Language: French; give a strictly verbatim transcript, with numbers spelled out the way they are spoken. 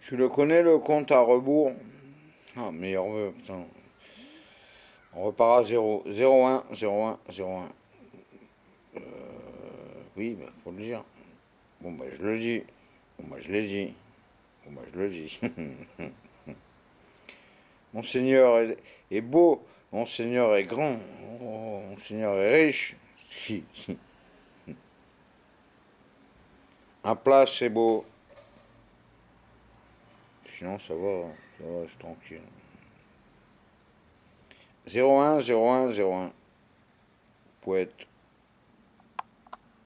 Tu le connais le compte à rebours? Ah, meilleur vœu, putain. On repart à zéro. zéro un, zéro un, zéro un. Euh, oui, bah, faut le dire. Bon, bah, je le dis. Bon, bah, je l'ai dit. Bon, bah, je le dis. Monseigneur est, est beau. Monseigneur est grand. Oh, Monseigneur est riche. Si, si. Un plat, c'est beau. Sinon, ça va. Ça va, c'est tranquille. zéro un, zéro un, zéro un. Poète.